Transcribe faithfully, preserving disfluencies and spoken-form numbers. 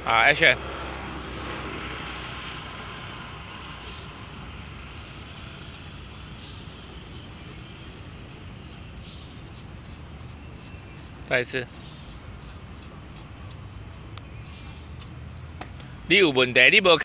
好，action。再一次。你有问题，你无